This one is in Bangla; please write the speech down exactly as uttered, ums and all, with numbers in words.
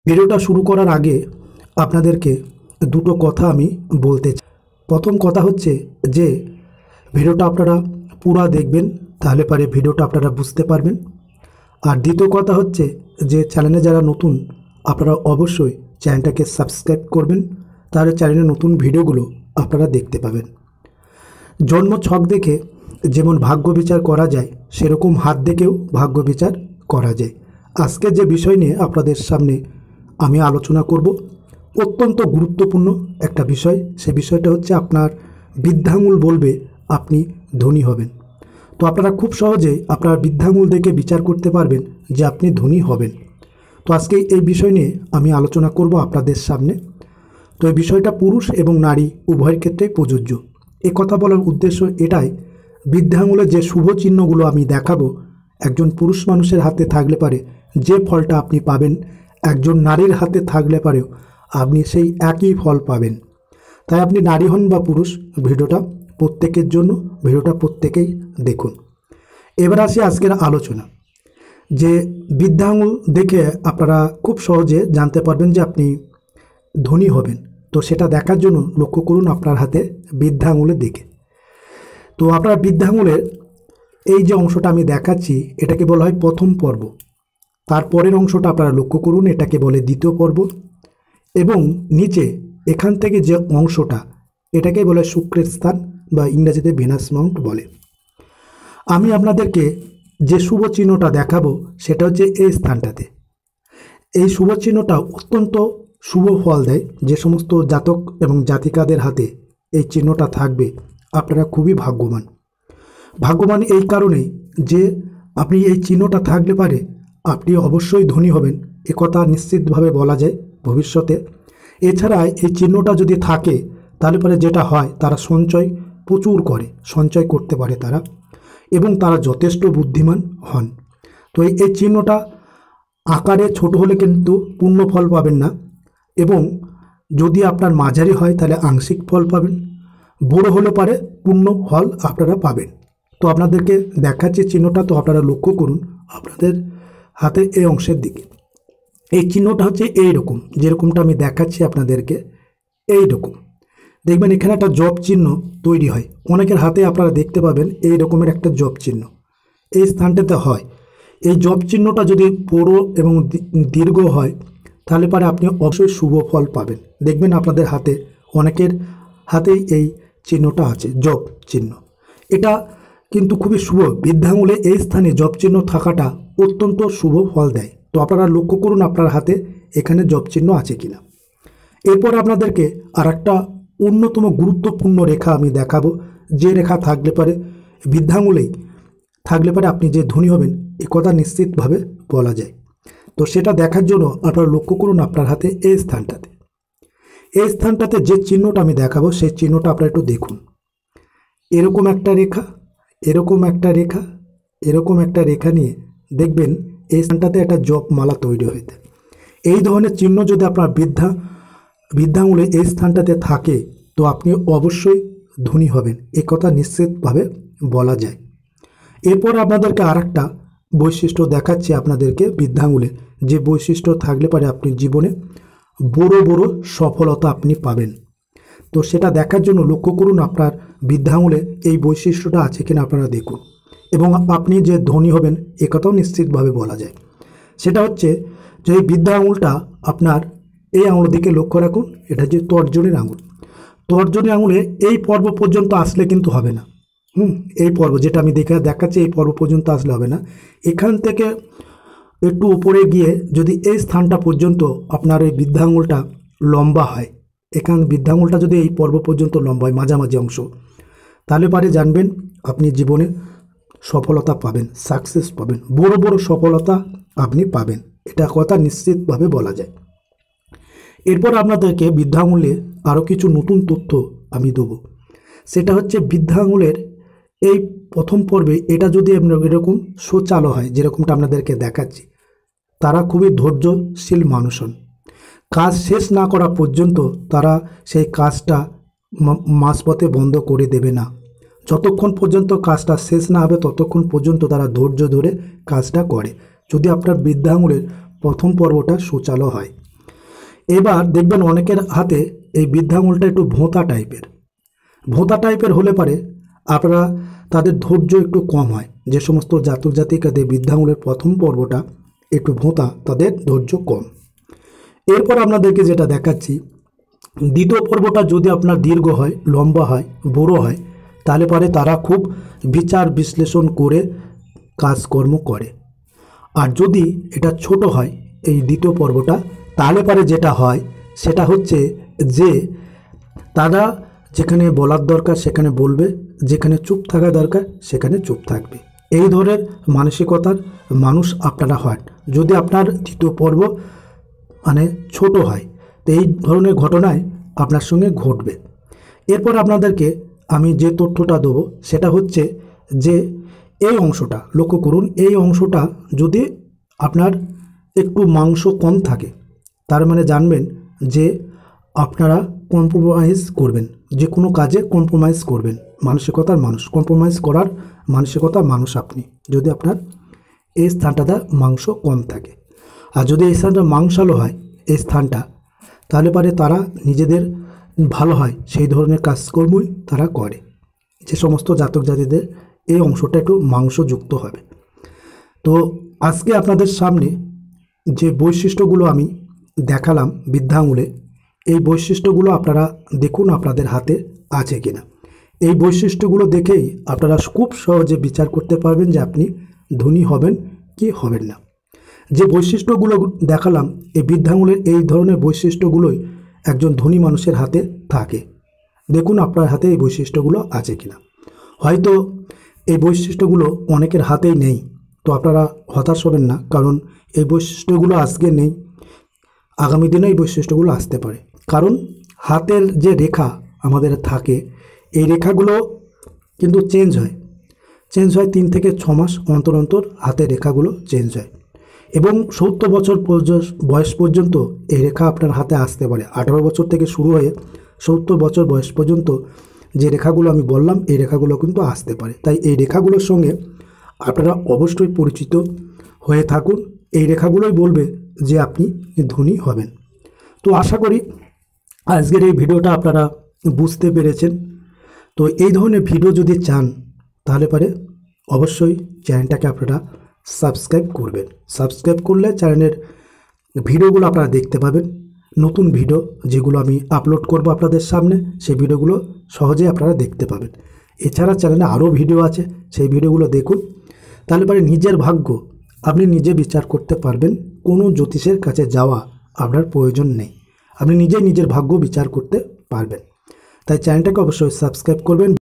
ভিডিওটা শুরু করার আগে আপনাদেরকে দুটো কথা আমি বলতে চাই। প্রথম কথা হচ্ছে যে ভিডিওটা আপনারা পুরো দেখবেন, তাহলে পরে ভিডিওটা আপনারা বুঝতে পারবেন। আর দ্বিতীয় কথা হচ্ছে যে চ্যানেলে যারা নতুন আপনারা অবশ্যই চ্যানেলটাকে সাবস্ক্রাইব করবেন, তাহলে চ্যানেলে নতুন ভিডিওগুলো আপনারা দেখতে পাবেন। জন্ম ছক দেখে যেমন ভাগ্য বিচার করা যায়, সেরকম হাত দেখেও ভাগ্য বিচার করা যায়। আজকে যে বিষয় নিয়ে আপনাদের সামনে আমি আলোচনা করব, অত্যন্ত গুরুত্বপূর্ণ একটা বিষয়। সে বিষয়টা হচ্ছে আপনার বৃদ্ধাঙ্গুল বলবে আপনি ধনী হবেন। তো আপনারা খুব সহজেই আপনার বৃদ্ধাঙ্গুল দেখে বিচার করতে পারবেন যে আপনি ধনী হবেন। তো আজকে এই বিষয় নিয়ে আমি আলোচনা করব আপনাদের সামনে। তো এই বিষয়টা পুরুষ এবং নারী উভয়ের ক্ষেত্রেই প্রযোজ্য। এ কথা বলার উদ্দেশ্য এটাই, বৃদ্ধাঙ্গুলের যে শুভ চিহ্নগুলো আমি দেখাবো, একজন পুরুষ মানুষের হাতে থাকলে পারে যে ফলটা আপনি পাবেন, একজন নারীর হাতে থাকলে পারেও আপনি সেই একই ফল পাবেন। তাই আপনি নারী হন বা পুরুষ, ভিডিওটা প্রত্যেকের জন্য, ভিডিওটা প্রত্যেকেই দেখুন। এবার আসি আজকের আলোচনা, যে বৃদ্ধাঙ্গুল দেখে আপনারা খুব সহজে জানতে পারবেন যে আপনি ধনী হবেন। তো সেটা দেখার জন্য লক্ষ্য করুন আপনার হাতে বৃদ্ধাঙ্গুলের দিকে। তো আপনার বৃদ্ধাঙ্গুলের এই যে অংশটা আমি দেখাচ্ছি, এটাকে বলা হয় প্রথম পর্ব। তারপরের অংশটা আপনারা লক্ষ্য করুন, এটাকে বলে দ্বিতীয় পর্ব। এবং নিচে এখান থেকে যে অংশটা, এটাকে বলে শুক্রের স্থান বা ইংরেজিতে ভেনাস মাউন্ট বলে। আমি আপনাদেরকে যে শুভ চিহ্নটা দেখাবো সেটা হচ্ছে এই স্থানটাতে। এই শুভ চিহ্নটা অত্যন্ত শুভ ফল দেয়। যে সমস্ত জাতক এবং জাতিকাদের হাতে এই চিহ্নটা থাকবে, আপনারা খুবই ভাগ্যবান। ভাগ্যবান এই কারণেই যে আপনি এই চিহ্নটা থাকলে পারে আপনি অবশ্যই ধনী হবেন, একথা নিশ্চিতভাবে বলা যায় ভবিষ্যতে। এছাড়া এই চিহ্নটা যদি থাকে তাহলে পরে যেটা হয়, তারা সঞ্চয় প্রচুর করে, সঞ্চয় করতে পারে তারা, এবং তারা যথেষ্ট বুদ্ধিমান হন। তো এই চিহ্নটা আকারে ছোট হলে কিন্তু পূর্ণ ফল পাবেন না, এবং যদি আপনার মাঝারি হয় তাহলে আংশিক ফল পাবেন, বড় হলে পারে পূর্ণ ফল আপনারা পাবেন। তো আপনাদেরকে দেখাচ্ছি চিহ্নটা, তো আপনারা লক্ষ্য করুন আপনাদের হাতে এই অংশের দিকে। এই চিহ্নটা হচ্ছে এই রকম, যেরকমটা আমি দেখাচ্ছি আপনাদেরকে, এই রকম দেখবেন এখানে একটা জপ চিহ্ন তৈরি হয়। অনেকের হাতে আপনারা দেখতে পাবেন এই রকমের একটা জপ চিহ্ন এই স্থানটাতে হয়। এই জপ চিহ্নটা যদি বড় এবং দীর্ঘ হয় তাহলে পরে আপনি অবশ্যই শুভ ফল পাবেন। দেখবেন আপনাদের হাতে, অনেকের হাতেই এই চিহ্নটা আছে, জপ চিহ্ন। এটা কিন্তু খুবই শুভ। বৃদ্ধাঙ্গুলে এই স্থানে জপ চিহ্ন থাকাটা অত্যন্ত শুভ ফল দেয়। তো আপনারা লক্ষ্য করুন আপনার হাতে এখানে জপ চিহ্ন আছে কিনা। এরপর আপনাদেরকে আর একটা অন্যতম গুরুত্বপূর্ণ রেখা আমি দেখাবো, যে রেখা থাকলে পারে বৃদ্ধাঙ্গুলেই থাকলে পারে আপনি যে ধনী হবেন, এ কথা নিশ্চিতভাবে বলা যায়। তো সেটা দেখার জন্য আপনারা লক্ষ্য করুন আপনার হাতে এই স্থানটাতে। এই স্থানটাতে যে চিহ্নটা আমি দেখাবো সেই চিহ্নটা আপনারা একটু দেখুন। এরকম একটা রেখা, এরকম একটা রেখা, এরকম একটা রেখা নিয়ে দেখবেন এই স্থানটাতে একটা জপ মালা তৈরি হইতে। এই ধরনের চিহ্ন যদি আপনার বৃদ্ধা বৃদ্ধাঙ্গুলে এই স্থানটাতে থাকে, তো আপনি অবশ্যই ধনী হবেন, এ কথা নিশ্চিতভাবে বলা যায়। এরপর আপনাদেরকে আর একটা বৈশিষ্ট্য দেখাচ্ছি আপনাদেরকে বৃদ্ধাঙ্গুলে, যে বৈশিষ্ট্য থাকলে পারে আপনি জীবনে বড় বড় সফলতা আপনি পাবেন। তো সেটা দেখার জন্য লক্ষ্য করুন আপনার বৃদ্ধাঙ্গুলে এই বৈশিষ্ট্যটা আছে কিনা আপনারা দেখুন, এবং আপনি যে ধনী হবেন এ কথাও নিশ্চিতভাবে বলা যায়। সেটা হচ্ছে যে এই বৃদ্ধা আঙুলটা আপনার এই আঙুলের দিকে লক্ষ্য রাখুন, এটা যে তর্জনীর আঙুল। তর্জনী আঙুলে এই পর্ব পর্যন্ত আসলে কিন্তু হবে না। হুম এই পর্ব যেটা আমি দেখে দেখাচ্ছি, এই পর্ব পর্যন্ত আসলে হবে না। এখান থেকে একটু উপরে গিয়ে যদি এই স্থানটা পর্যন্ত আপনার এই বৃদ্ধাঙ্গুলটা লম্বা হয়, এখান বৃদ্ধাঙ্গুলটা যদি এই পর্ব পর্যন্ত লম্বা হয়, মাঝামাঝি অংশ, তাহলে পারে জানবেন আপনি জীবনে সফলতা পাবেন, সাকসেস পাবেন, বড় বড় সফলতা আপনি পাবেন, এটা কথা নিশ্চিতভাবে বলা যায়। এরপর আপনাদেরকে বৃদ্ধাঙ্গুলে আরও কিছু নতুন তথ্য আমি দেবো। সেটা হচ্ছে বৃদ্ধাঙ্গুলের এই প্রথম পর্বে এটা যদি এরকম সোচালো হয়, যেরকমটা আপনাদেরকে দেখাচ্ছি, তারা খুবই ধৈর্যশীল মানুষ হন। কাজ শেষ না করা পর্যন্ত তারা সেই কাজটা মাঝপথে বন্ধ করে দেবে না। যতক্ষণ পর্যন্ত কাজটা শেষ না হবে ততক্ষণ পর্যন্ত তারা ধৈর্য ধরে কাজটা করে, যদি আপনার বৃদ্ধাঙ্গুলের প্রথম পর্বটা সুচালো হয়। এবার দেখবেন অনেকের হাতে এই বৃদ্ধাঙুলটা একটু ভোঁতা টাইপের ভোঁতা টাইপের হলে পারে আপনারা তাদের ধৈর্য একটু কম হয়। যে সমস্ত জাতক জাতিকাদের বৃদ্ধাঙুলের প্রথম পর্বটা একটু ভোঁতা, তাদের ধৈর্য কম। এরপর আপনাদেরকে যেটা দেখাচ্ছি, দ্বিতীয় পর্বটা যদি আপনার দীর্ঘ হয়, লম্বা হয়, বড় হয়, তাহলে পারে তারা খুব বিচার বিশ্লেষণ করে কাজকর্ম করে। আর যদি এটা ছোট হয় এই দ্বিতীয় পর্বটা, তাহলে পারে যেটা হয় সেটা হচ্ছে যে তারা যেখানে বলার দরকার সেখানে বলবে, যেখানে চুপ থাকা দরকার সেখানে চুপ থাকবে। এই ধরনের মানসিকতার মানুষ আপনারা হন যদি আপনার দ্বিতীয় পর্ব মানে ছোট হয়। তো এই ধরনের ঘটনায় আপনার সঙ্গে ঘটবে। এরপর আপনাদেরকে আমি যে তথ্যটা দেবো সেটা হচ্ছে যে এই অংশটা লক্ষ্য করুন, এই অংশটা যদি আপনার একটু মাংস কম থাকে তার মানে জানবেন যে আপনারা কম্প্রোমাইজ করবেন, যে কোনো কাজে কম্প্রোমাইজ করবেন। মানসিকতার মানুষ, কম্প্রোমাইজ করার মানসিকতার মানুষ আপনি, যদি আপনার এই স্থানটাতে মাংস কম থাকে। আর যদি এই স্থানটা মাংসালো হয় এই স্থানটা, তাহলে পারে তারা নিজেদের ভালো হয় সেই ধরনের কাজকর্মই তারা করে। যে সমস্ত জাতক জাতিদের এই অংশটা একটু মাংসযুক্ত হবে। তো আজকে আপনাদের সামনে যে বৈশিষ্ট্যগুলো আমি দেখালাম বৃদ্ধাঙুলে, এই বৈশিষ্ট্যগুলো আপনারা দেখুন আপনাদের হাতে আছে কিনা। এই বৈশিষ্ট্যগুলো দেখেই আপনারা খুব সহজে বিচার করতে পারবেন যে আপনি ধনী হবেন কি হবেন না। যে বৈশিষ্ট্যগুলো দেখালাম এই বৃদ্ধাঙুলের এই ধরনের বৈশিষ্ট্যগুলোই একজন ধনী মানুষের হাতে থাকে। দেখুন আপনার হাতে এই বৈশিষ্ট্যগুলো আছে কিনা। হয়তো এই বৈশিষ্ট্যগুলো অনেকের হাতেই নেই, তো আপনারা হতাশ হবেন না, কারণ এই বৈশিষ্ট্যগুলো আজকে নেই, আগামী দিনে এই বৈশিষ্ট্যগুলো আসতে পারে। কারণ হাতের যে রেখা আমাদের থাকে, এই রেখাগুলো কিন্তু চেঞ্জ হয় চেঞ্জ হয় তিন থেকে ছ মাস অন্তর অন্তর হাতের রেখাগুলো চেঞ্জ হয়। এবং সত্তর বছর বয়স পর্যন্ত এই রেখা আপনার হাতে আসতে পারে। আঠারো বছর থেকে শুরু হয়ে সত্তর বছর বয়স পর্যন্ত যে রেখাগুলো আমি বললাম এই রেখাগুলো কিন্তু আসতে পারে। তাই এই রেখাগুলোর সঙ্গে আপনারা অবশ্যই পরিচিত হয়ে থাকুন। এই রেখাগুলোই বলবে যে আপনি ধনী হবেন। তো আশা করি আজকের এই ভিডিওটা আপনারা বুঝতে পেরেছেন। তো এই ধরনের ভিডিও যদি চান তাহলে পারে অবশ্যই চ্যানেলটাকে আপনারা সাবস্ক্রাইব করবেন। সাবস্ক্রাইব করলে চ্যানেলের ভিডিওগুলো আপনারা দেখতে পাবেন। নতুন ভিডিও যেগুলো আমি আপলোড করব আপনাদের সামনে, সেই ভিডিওগুলো সহজেই আপনারা দেখতে পাবেন। এছাড়া চ্যানেলে আরও ভিডিও আছে, সেই ভিডিওগুলো দেখুন। তাহলে পরে নিজের ভাগ্য আপনি নিজে বিচার করতে পারবেন। কোনো জ্যোতিষের কাছে যাওয়া আপনার প্রয়োজন নেই, আপনি নিজে নিজের ভাগ্য বিচার করতে পারবেন। তাই চ্যানেলটাকে অবশ্যই সাবস্ক্রাইব করবেন।